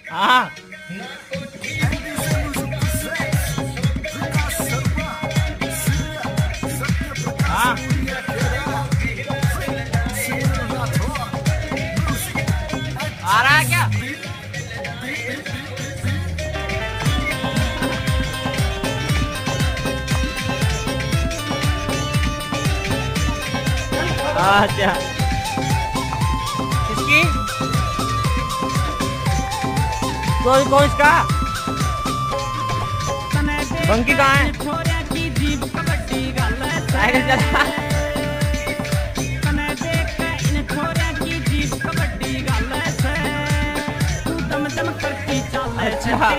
हाँ हाँ आ रहा है क्या? अच्छा किसकी? कौन इसका? बंकी कहाँ है? साइकिल चला। अच्छा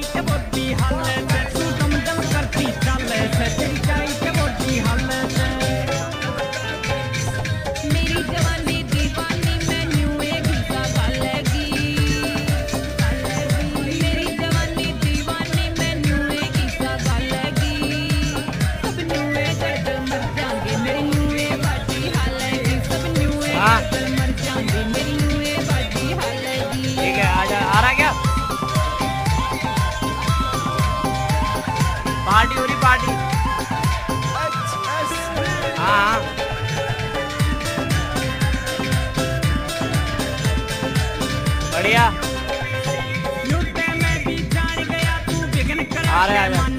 हाँ ठीक है आ जा। आ रहा क्या? पार्टी हो रही पार्टी। हाँ बढ़िया आ रहे आ जा।